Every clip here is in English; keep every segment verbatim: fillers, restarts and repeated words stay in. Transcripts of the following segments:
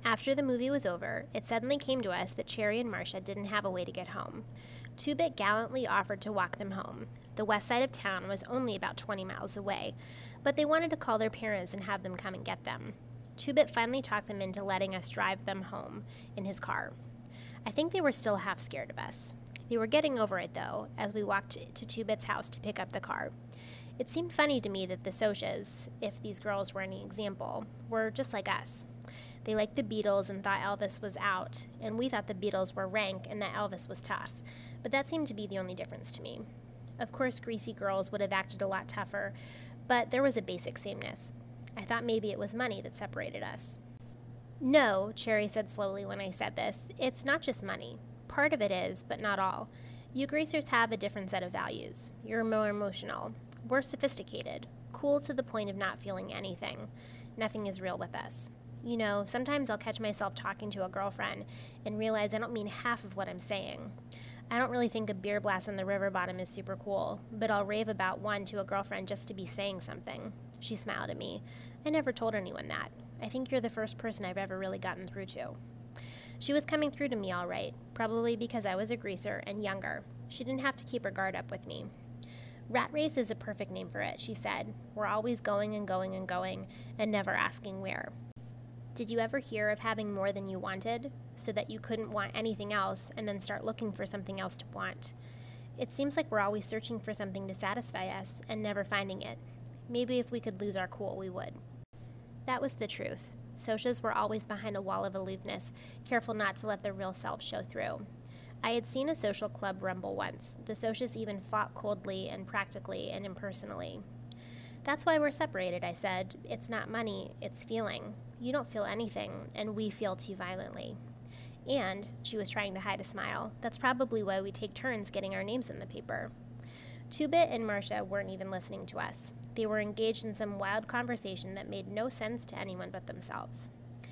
After the movie was over, it suddenly came to us that Cherry and Marcia didn't have a way to get home. Two-Bit gallantly offered to walk them home. The west side of town was only about twenty miles away, but they wanted to call their parents and have them come and get them. Two-Bit finally talked them into letting us drive them home in his car. I think they were still half scared of us. They were getting over it, though, as we walked to Two-Bit's house to pick up the car. It seemed funny to me that the Socs, if these girls were any example, were just like us. They liked the Beatles and thought Elvis was out, and we thought the Beatles were rank and that Elvis was tough, but that seemed to be the only difference to me. Of course, greasy girls would have acted a lot tougher, but there was a basic sameness. I thought maybe it was money that separated us. No, Cherry said slowly when I said this, it's not just money. Part of it is, but not all. You greasers have a different set of values. You're more emotional. We're sophisticated, cool to the point of not feeling anything. Nothing is real with us. You know, sometimes I'll catch myself talking to a girlfriend and realize I don't mean half of what I'm saying. I don't really think a beer blast on the river bottom is super cool, but I'll rave about one to a girlfriend just to be saying something. She smiled at me. I never told anyone that. I think you're the first person I've ever really gotten through to. She was coming through to me all right, probably because I was a greaser and younger. She didn't have to keep her guard up with me. Rat race is a perfect name for it, she said. We're always going and going and going, and never asking where. Did you ever hear of having more than you wanted, so that you couldn't want anything else and then start looking for something else to want? It seems like we're always searching for something to satisfy us and never finding it. Maybe if we could lose our cool, we would. That was the truth. Socs were always behind a wall of aloofness, careful not to let their real selves show through. I had seen a social club rumble once. The Socs even fought coldly and practically and impersonally. That's why we're separated, I said. It's not money, it's feeling. You don't feel anything, and we feel too violently. And, she was trying to hide a smile, that's probably why we take turns getting our names in the paper. Two-Bit and Marcia weren't even listening to us. They were engaged in some wild conversation that made no sense to anyone but themselves.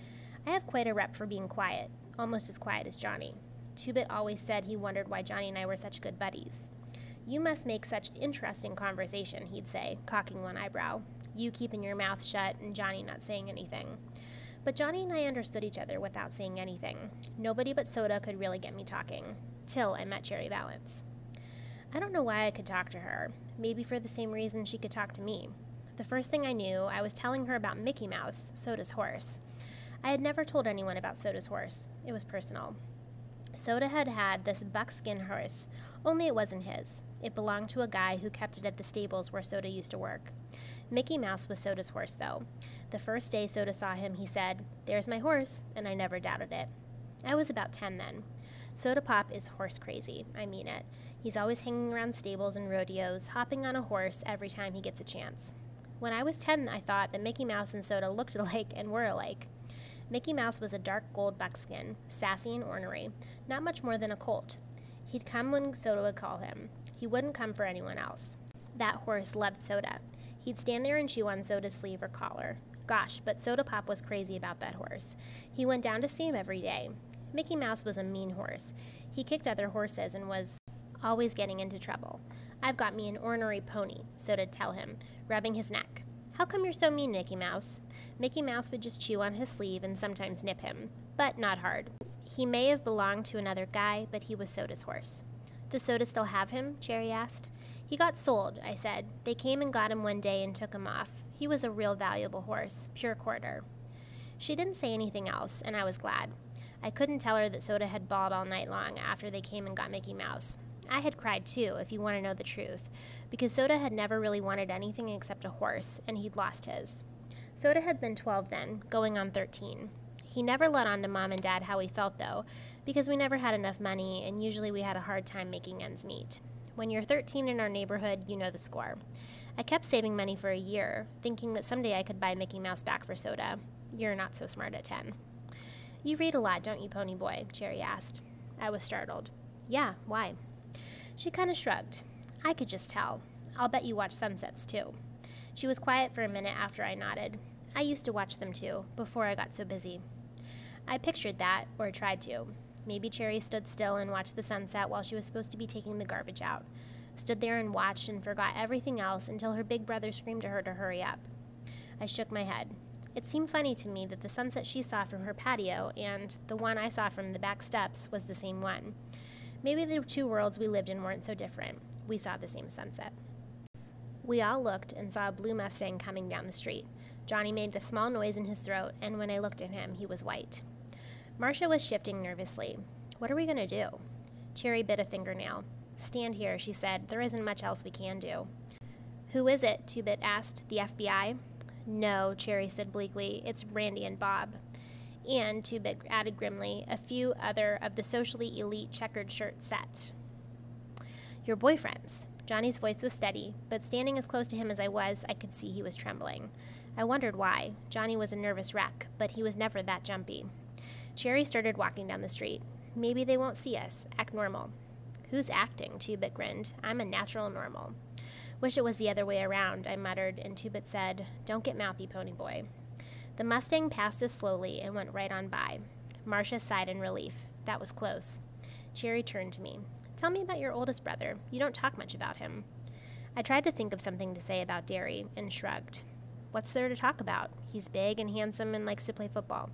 I have quite a rep for being quiet, almost as quiet as Johnny. Two-Bit always said he wondered why Johnny and I were such good buddies. You must make such interesting conversation, he'd say, cocking one eyebrow. You keeping your mouth shut and Johnny not saying anything. But Johnny and I understood each other without saying anything. Nobody but Soda could really get me talking, till I met Cherry Valance. I don't know why I could talk to her, maybe for the same reason she could talk to me. The first thing I knew, I was telling her about Mickey Mouse, Soda's horse. I had never told anyone about Soda's horse. It was personal. Soda had had this buckskin horse, only it wasn't his. It belonged to a guy who kept it at the stables where Soda used to work. Mickey Mouse was Soda's horse, though. The first day Soda saw him, he said, "There's my horse," and I never doubted it. I was about ten then. Soda Pop is horse crazy, I mean it. He's always hanging around stables and rodeos, hopping on a horse every time he gets a chance. When I was ten, I thought that Mickey Mouse and Soda looked alike and were alike. Mickey Mouse was a dark gold buckskin, sassy and ornery, not much more than a colt. He'd come when Soda would call him. He wouldn't come for anyone else. That horse loved Soda. He'd stand there and chew on Soda's sleeve or collar. Gosh, but Soda Pop was crazy about that horse. He went down to see him every day. Mickey Mouse was a mean horse. He kicked other horses and was always getting into trouble. "I've got me an ornery pony," Soda'd tell him, rubbing his neck. "How come you're so mean, Mickey Mouse?" Mickey Mouse would just chew on his sleeve and sometimes nip him, but not hard. He may have belonged to another guy, but he was Soda's horse. "Does Soda still have him?" Cherry asked. "He got sold," I said. "They came and got him one day and took him off. He was a real valuable horse, pure quarter." She didn't say anything else, and I was glad. I couldn't tell her that Soda had bawled all night long after they came and got Mickey Mouse. I had cried too, if you want to know the truth, because Soda had never really wanted anything except a horse, and he'd lost his. Soda had been twelve then, going on thirteen. He never let on to Mom and Dad how he felt, though, because we never had enough money, and usually we had a hard time making ends meet. When you're thirteen in our neighborhood, you know the score. I kept saving money for a year, thinking that someday I could buy Mickey Mouse back for Soda. You're not so smart at ten. "You read a lot, don't you, Pony Boy?" Cherry asked. I was startled. "Yeah, why?" She kind of shrugged. I could just tell. "I'll bet you watch sunsets, too." She was quiet for a minute after I nodded. I used to watch them, too, before I got so busy. I pictured that, or tried to. Maybe Cherry stood still and watched the sunset while she was supposed to be taking the garbage out. Stood there and watched and forgot everything else until her big brother screamed to her to hurry up. I shook my head. It seemed funny to me that the sunset she saw from her patio and the one I saw from the back steps was the same one. Maybe the two worlds we lived in weren't so different. We saw the same sunset. We all looked and saw a blue Mustang coming down the street. Johnny made a small noise in his throat, and when I looked at him, he was white. Marcia was shifting nervously. What are we going to do? Cherry bit a fingernail. Stand here, she said. There isn't much else we can do. Who is it? Two-Bit asked. The F B I? No, Cherry said bleakly. It's Randy and Bob. And, Two-Bit added grimly, a few other of the socially elite checkered shirt set. Your boyfriends. Johnny's voice was steady, but standing as close to him as I was, I could see he was trembling. I wondered why. Johnny was a nervous wreck, but he was never that jumpy. Cherry started walking down the street. Maybe they won't see us. Act normal. Who's acting? Two-Bit grinned. I'm a natural normal. Wish it was the other way around, I muttered, and Two-Bit said, Don't get mouthy, pony boy. The Mustang passed us slowly and went right on by. Marcia sighed in relief. That was close. Cherry turned to me. Tell me about your oldest brother. You don't talk much about him. I tried to think of something to say about Derry and shrugged. What's there to talk about? He's big and handsome and likes to play football.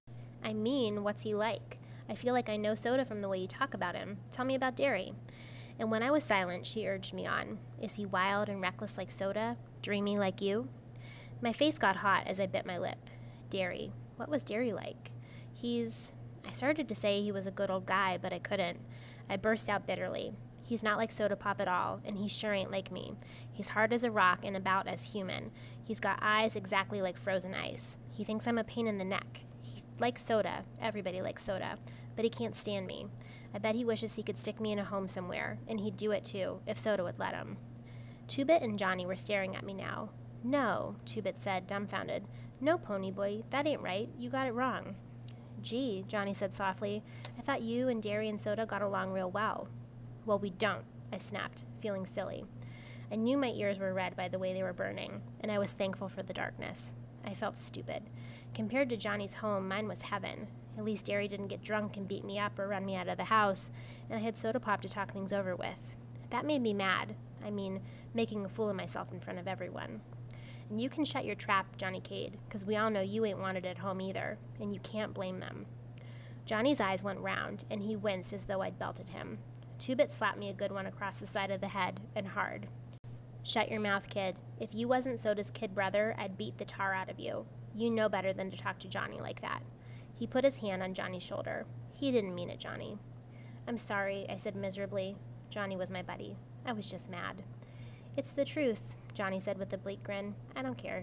I mean, what's he like? I feel like I know Soda from the way you talk about him. Tell me about Derry. And when I was silent, she urged me on. Is he wild and reckless like Soda? Dreamy like you? My face got hot as I bit my lip. Derry. What was Derry like? He's... I started to say he was a good old guy, but I couldn't. I burst out bitterly. He's not like Soda Pop at all, and he sure ain't like me. He's hard as a rock and about as human. He's got eyes exactly like frozen ice. He thinks I'm a pain in the neck. He likes Soda. Everybody likes Soda. But he can't stand me. I bet he wishes he could stick me in a home somewhere, and he'd do it too, if Soda would let him. Two-Bit and Johnny were staring at me now. No, Two-Bit said, dumbfounded. No, pony boy, that ain't right. You got it wrong. Gee, Johnny said softly, I thought you and Derry and Soda got along real well. Well, we don't, I snapped, feeling silly. I knew my ears were red by the way they were burning, and I was thankful for the darkness. I felt stupid. Compared to Johnny's home, mine was heaven. At least Derry didn't get drunk and beat me up or run me out of the house, and I had Soda Pop to talk things over with. That made me mad. I mean, making a fool of myself in front of everyone. And you can shut your trap, Johnny Cade, because we all know you ain't wanted at home either, and you can't blame them. Johnny's eyes went round, and he winced as though I'd belted him. Two-Bit slapped me a good one across the side of the head, and hard. Shut your mouth, kid. If you wasn't Soda's kid brother, I'd beat the tar out of you. You know better than to talk to Johnny like that. He put his hand on Johnny's shoulder. He didn't mean it, Johnny. I'm sorry, I said miserably. Johnny was my buddy. I was just mad. It's the truth, Johnny said with a bleak grin. I don't care.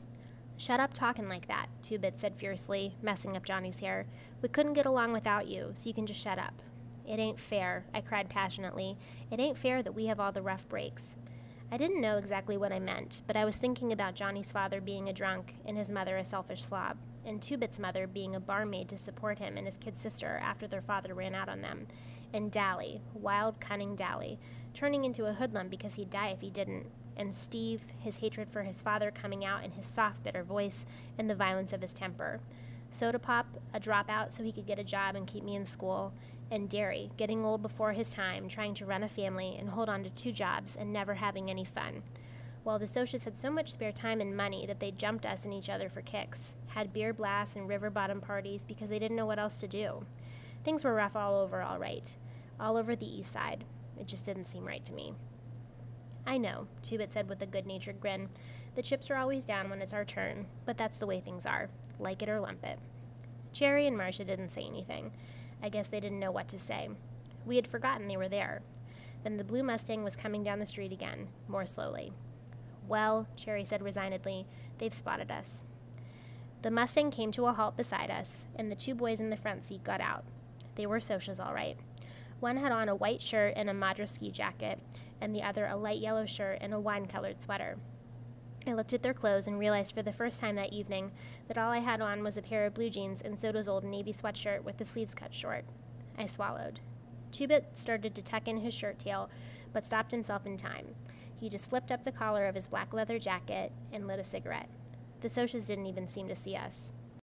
Shut up talking like that, Two-Bit said fiercely, messing up Johnny's hair. We couldn't get along without you, so you can just shut up. It ain't fair, I cried passionately. It ain't fair that we have all the rough breaks. I didn't know exactly what I meant, but I was thinking about Johnny's father being a drunk and his mother a selfish slob, and Two-Bit's mother being a barmaid to support him and his kid sister after their father ran out on them, and Dally, wild, cunning Dally, turning into a hoodlum because he'd die if he didn't, and Steve, his hatred for his father coming out in his soft, bitter voice and the violence of his temper. Soda Pop, a dropout so he could get a job and keep me in school, and Derry, getting old before his time, trying to run a family and hold on to two jobs and never having any fun. While the Socias had so much spare time and money that they jumped us and each other for kicks, had beer blasts and river bottom parties because they didn't know what else to do. Things were rough all over, all right. All over the east side. It just didn't seem right to me. I know, Two-Bit said with a good-natured grin. The chips are always down when it's our turn, but that's the way things are. Like it or lump it. Cherry and Marcia didn't say anything. I guess they didn't know what to say. We had forgotten they were there. Then the blue Mustang was coming down the street again, more slowly. Well, Cherry said resignedly, they've spotted us. The Mustang came to a halt beside us, and the two boys in the front seat got out. They were Socias, all right. One had on a white shirt and a Madras ski jacket, and the other a light yellow shirt and a wine-colored sweater. I looked at their clothes and realized for the first time that evening that all I had on was a pair of blue jeans and Soda's old navy sweatshirt with the sleeves cut short. I swallowed. Two-Bit started to tuck in his shirt tail, but stopped himself in time. He just flipped up the collar of his black leather jacket and lit a cigarette. The Socias didn't even seem to see us.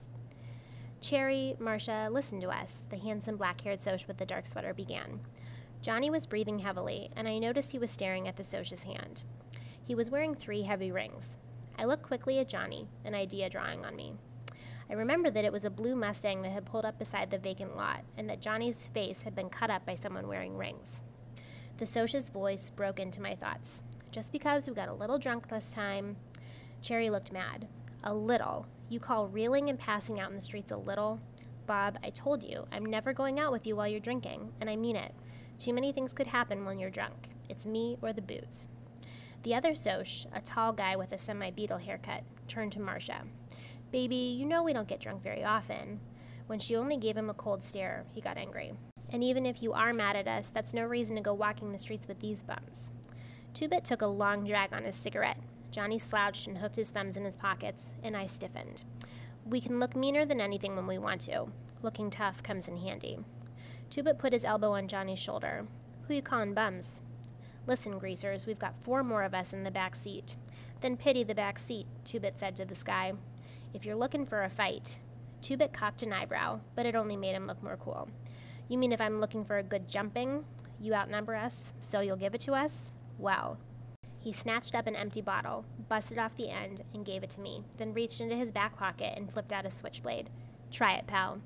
Cherry, Marcia, listen to us, the handsome black-haired Soc with the dark sweater began. Johnny was breathing heavily, and I noticed he was staring at the Socia's hand. He was wearing three heavy rings. I looked quickly at Johnny, an idea drawing on me. I remembered that it was a blue Mustang that had pulled up beside the vacant lot, and that Johnny's face had been cut up by someone wearing rings. The Socia's voice broke into my thoughts. Just because we got a little drunk this time. Cherry looked mad. A little? You call reeling and passing out in the streets a little? Bob, I told you, I'm never going out with you while you're drinking, and I mean it. Too many things could happen when you're drunk. It's me or the booze. The other Soc, a tall guy with a semi-Beetle haircut, turned to Marcia. Baby, you know we don't get drunk very often. When she only gave him a cold stare, he got angry. And even if you are mad at us, that's no reason to go walking the streets with these bums. Two-Bit took a long drag on his cigarette. Johnny slouched and hooked his thumbs in his pockets, and I stiffened. We can look meaner than anything when we want to. Looking tough comes in handy. Two-Bit put his elbow on Johnny's shoulder. Who you calling bums? Listen, greasers, we've got four more of us in the back seat. Then pity the back seat, Two-Bit said to the sky. If you're looking for a fight. Two-Bit cocked an eyebrow, but it only made him look more cool. You mean if I'm looking for a good jumping? You outnumber us, so you'll give it to us? Well. He snatched up an empty bottle, busted off the end, and gave it to me, then reached into his back pocket and flipped out a switchblade. Try it, pal.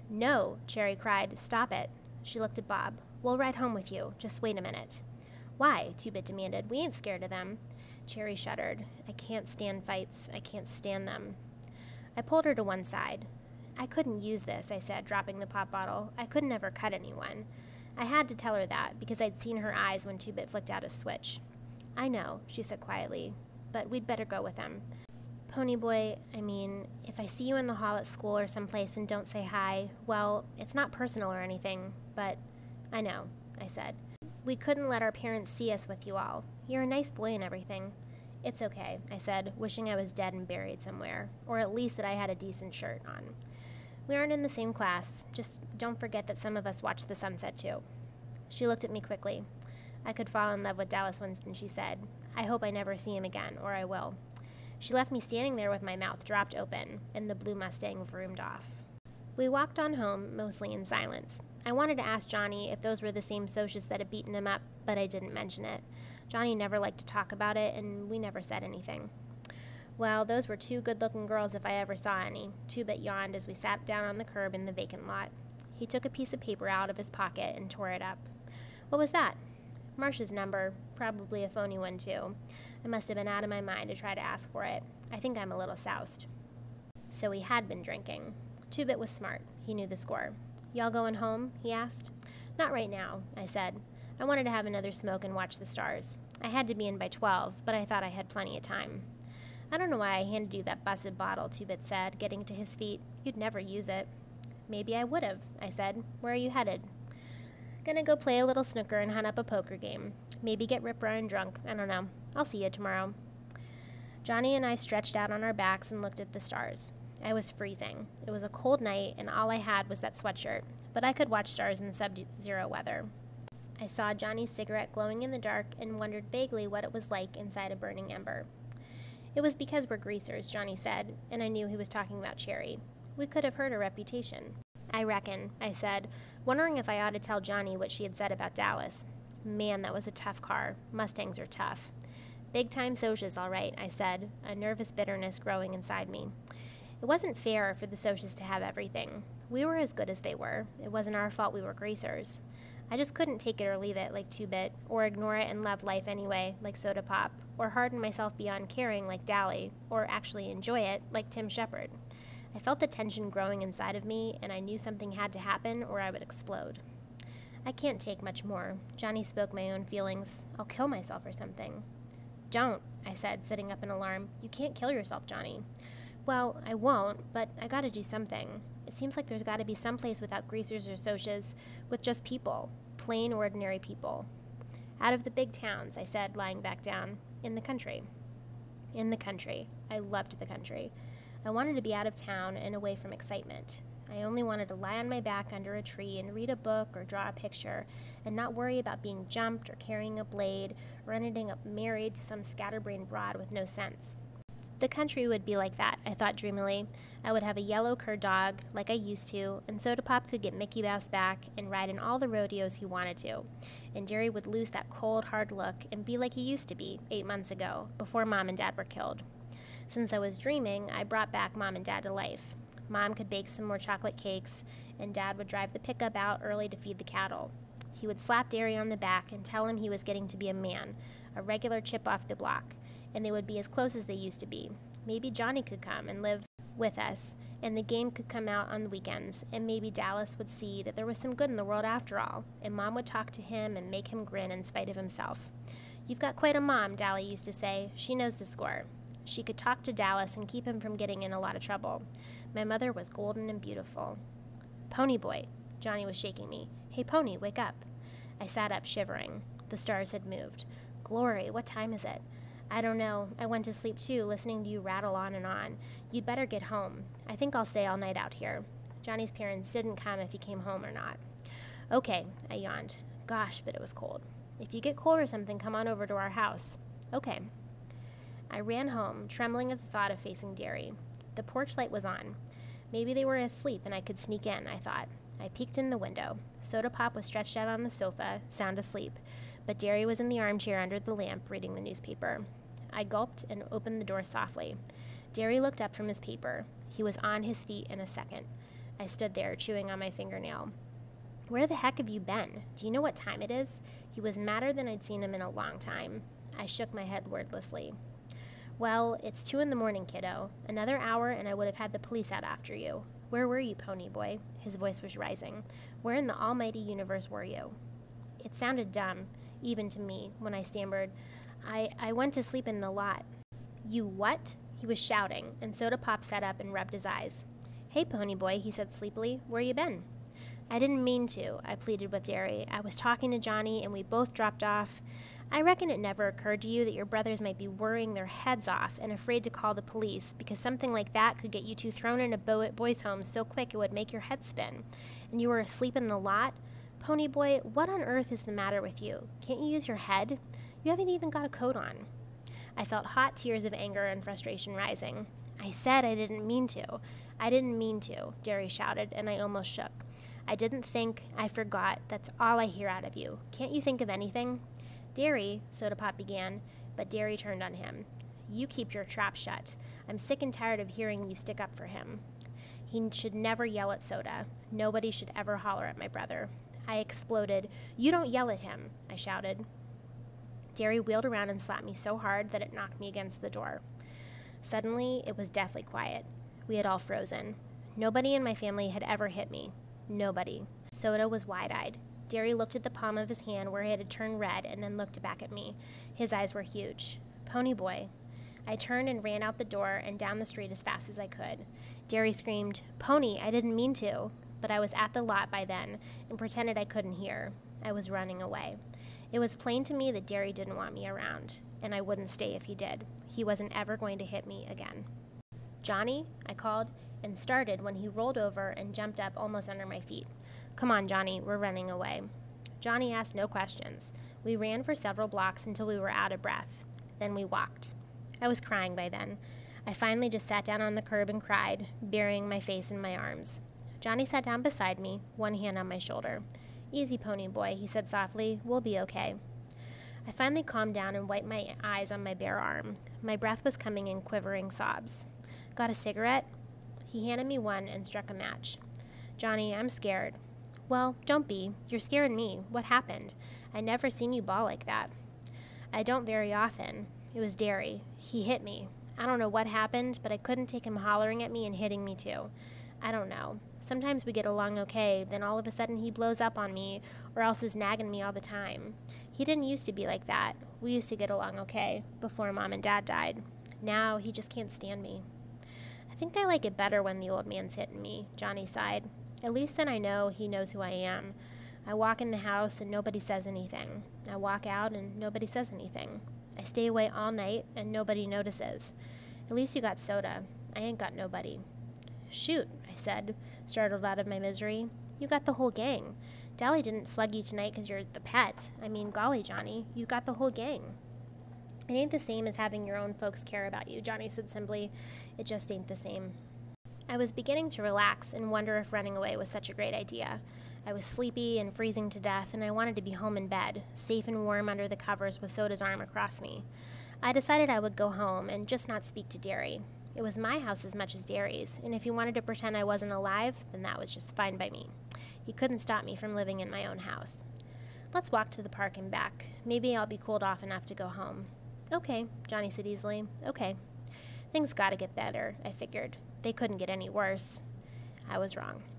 No, Cherry cried. Stop it. She looked at Bob. We'll ride home with you. Just wait a minute. Why? Two-Bit demanded. We ain't scared of them. Cherry shuddered. I can't stand fights. I can't stand them. I pulled her to one side. I couldn't use this, I said, dropping the pop bottle. I could never cut anyone. I had to tell her that, because I'd seen her eyes when Two-Bit flicked out a switch. I know, she said quietly, but we'd better go with them. Ponyboy, I mean, if I see you in the hall at school or someplace and don't say hi, well, it's not personal or anything, but I know, I said. We couldn't let our parents see us with you all. You're a nice boy and everything. It's okay, I said, wishing I was dead and buried somewhere, or at least that I had a decent shirt on. We aren't in the same class. Just don't forget that some of us watch the sunset, too. She looked at me quickly. I could fall in love with Dallas Winston, she said. I hope I never see him again, or I will. She left me standing there with my mouth dropped open, and the blue Mustang vroomed off. We walked on home, mostly in silence. I wanted to ask Johnny if those were the same Socias that had beaten him up, but I didn't mention it. Johnny never liked to talk about it, and we never said anything. Well, those were two good-looking girls if I ever saw any. Two-Bit yawned as we sat down on the curb in the vacant lot. He took a piece of paper out of his pocket and tore it up. What was that? Marcia's number. Probably a phony one, too. I must have been out of my mind to try to ask for it. I think I'm a little soused. So he had been drinking. Two-Bit was smart. He knew the score. Y'all going home? He asked. Not right now, I said. I wanted to have another smoke and watch the stars. I had to be in by twelve, but I thought I had plenty of time. I don't know why I handed you that busted bottle, Two-Bit said, getting to his feet. You'd never use it. Maybe I would have, I said. Where are you headed? Gonna go play a little snooker and hunt up a poker game. Maybe get rip-roaring drunk. I don't know. I'll see you tomorrow. Johnny and I stretched out on our backs and looked at the stars. I was freezing. It was a cold night, and all I had was that sweatshirt, but I could watch stars in sub-zero weather. I saw Johnny's cigarette glowing in the dark and wondered vaguely what it was like inside a burning ember. It was because we're greasers, Johnny said, and I knew he was talking about Cherry. We could have hurt her reputation. I reckon, I said, wondering if I ought to tell Johnny what she had said about Dallas. Man, that was a tough car. Mustangs are tough. Big-time Socias, all right, I said, a nervous bitterness growing inside me. It wasn't fair for the Socias to have everything. We were as good as they were. It wasn't our fault we were greasers. I just couldn't take it or leave it like Two-Bit, or ignore it and love life anyway, like Soda Pop, or harden myself beyond caring like Dally, or actually enjoy it like Tim Shepard. I felt the tension growing inside of me, and I knew something had to happen or I would explode. I can't take much more. Johnny spoke my own feelings. I'll kill myself or something. Don't, I said, sitting up in alarm. You can't kill yourself, Johnny. Well, I won't, but I gotta do something. It seems like there's gotta be some place without greasers or Socias, with just people. Plain, ordinary people. Out of the big towns, I said, lying back down. In the country. In the country. I loved the country. I wanted to be out of town and away from excitement. I only wanted to lie on my back under a tree and read a book or draw a picture and not worry about being jumped or carrying a blade or ending up married to some scatterbrained broad with no sense. The country would be like that, I thought dreamily. I would have a yellow cur dog, like I used to, and Soda Pop could get Mickey Mouse back and ride in all the rodeos he wanted to. And Jerry would lose that cold, hard look and be like he used to be eight months ago, before Mom and Dad were killed. Since I was dreaming, I brought back Mom and Dad to life. Mom could bake some more chocolate cakes, and Dad would drive the pickup out early to feed the cattle. He would slap Derry on the back and tell him he was getting to be a man, a regular chip off the block, and they would be as close as they used to be. Maybe Johnny could come and live with us, and the game could come out on the weekends, and maybe Dallas would see that there was some good in the world after all, and Mom would talk to him and make him grin in spite of himself. "You've got quite a mom," Dally used to say. "She knows the score." She could talk to Dallas and keep him from getting in a lot of trouble. My mother was golden and beautiful. "Pony boy," Johnny was shaking me. "Hey, Pony, wake up." I sat up, shivering. The stars had moved. "Glory, what time is it?" "I don't know. I went to sleep too, listening to you rattle on and on. You'd better get home. I think I'll stay all night out here." Johnny's parents didn't come if he came home or not. "Okay," I yawned. Gosh, but it was cold. "If you get cold or something, come on over to our house." "Okay." I ran home, trembling at the thought of facing Derry. The porch light was on. Maybe they were asleep and I could sneak in, I thought. I peeked in the window. Soda Pop was stretched out on the sofa, sound asleep, but Derry was in the armchair under the lamp reading the newspaper. I gulped and opened the door softly. Derry looked up from his paper. He was on his feet in a second. I stood there, chewing on my fingernail. "Where the heck have you been? Do you know what time it is?" He was madder than I'd seen him in a long time. I shook my head wordlessly. "Well, it's two in the morning, kiddo. Another hour and I would have had the police out after you. Where were you, Pony boy?" His voice was rising. "Where in the almighty universe were you?" It sounded dumb, even to me, when I stammered, I, I went to sleep in the lot." "You what?" He was shouting, and Soda Pop sat up and rubbed his eyes. "Hey, Pony boy," he said sleepily. "Where you been?" "I didn't mean to," I pleaded with Derry. "I was talking to Johnny, and we both dropped off. I reckon it never occurred to you that your brothers might be worrying their heads off and afraid to call the police, because something like that could get you two thrown in a bo- boys' home so quick it would make your head spin. And you were asleep in the lot? Pony boy, what on earth is the matter with you? Can't you use your head? You haven't even got a coat on." I felt hot tears of anger and frustration rising. "I said I didn't mean to. I didn't mean to," Derry shouted, and I almost shook. "I didn't think. I forgot. That's all I hear out of you. Can't you think of anything?" "Derry," Soda Pop began, but Derry turned on him. "You keep your trap shut. I'm sick and tired of hearing you stick up for him. He should never yell at Soda. Nobody should ever holler at my brother." I exploded. "You don't yell at him," I shouted. Derry wheeled around and slapped me so hard that it knocked me against the door. Suddenly, it was deathly quiet. We had all frozen. Nobody in my family had ever hit me. Nobody. Soda was wide-eyed. Derry looked at the palm of his hand where it had turned red and then looked back at me. His eyes were huge. "Pony boy." I turned and ran out the door and down the street as fast as I could. Derry screamed, "Pony, I didn't mean to." But I was at the lot by then and pretended I couldn't hear. I was running away. It was plain to me that Derry didn't want me around, and I wouldn't stay if he did. He wasn't ever going to hit me again. "Johnny," I called, and started when he rolled over and jumped up almost under my feet. "Come on, Johnny, we're running away." Johnny asked no questions. We ran for several blocks until we were out of breath. Then we walked. I was crying by then. I finally just sat down on the curb and cried, burying my face in my arms. Johnny sat down beside me, one hand on my shoulder. "Easy, Pony boy," he said softly. "We'll be okay." I finally calmed down and wiped my eyes on my bare arm. My breath was coming in quivering sobs. "Got a cigarette?" He handed me one and struck a match. "Johnny, I'm scared." "Well, don't be. You're scaring me. What happened? I never seen you bawl like that." "I don't very often. It was Derry. He hit me. I don't know what happened, but I couldn't take him hollering at me and hitting me too. I don't know. Sometimes we get along okay, then all of a sudden he blows up on me, or else is nagging me all the time. He didn't used to be like that. We used to get along okay, before Mom and Dad died. Now he just can't stand me." "I think I like it better when the old man's hitting me," Johnny sighed. "At least then I know he knows who I am. I walk in the house and nobody says anything. I walk out and nobody says anything. I stay away all night and nobody notices. At least you got Soda. I ain't got nobody." "Shoot," I said, startled out of my misery. "You got the whole gang. Dally didn't slug you tonight because you're the pet. I mean, golly, Johnny, you got the whole gang." "It ain't the same as having your own folks care about you," Johnny said simply. "It just ain't the same." I was beginning to relax and wonder if running away was such a great idea. I was sleepy and freezing to death, and I wanted to be home in bed, safe and warm under the covers with Soda's arm across me. I decided I would go home and just not speak to Derry. It was my house as much as Derry's, and if he wanted to pretend I wasn't alive, then that was just fine by me. He couldn't stop me from living in my own house. Let's walk to the park and back. Maybe I'll be cooled off enough to go home. Okay, Johnny said easily. Okay. Things gotta get better, I figured. They couldn't get any worse. I was wrong.